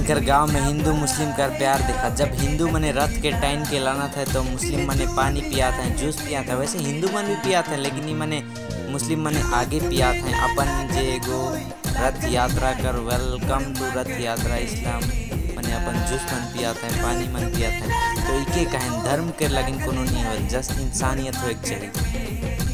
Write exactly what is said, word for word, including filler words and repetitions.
इनकर गांव में हिंदू मुस्लिम का प्यार देखा। जब हिंदू मने रथ के टाइन के लाना था तो मुस्लिम मने पानी पिया था, जूस पिया था। वैसे हिंदू मन भी पिया था, लेकिन ये मने मुस्लिम मने आगे पिया था। अपन जे गो रथ यात्रा कर, वेलकम टू रथ यात्रा इस्लाम मने अपन जूस मन पिया था, पानी मन पिया था। तो इके कहन धर्म के लगिन कोनो नहीं हो, जस्ट इंसानियत हो एक चाहिए।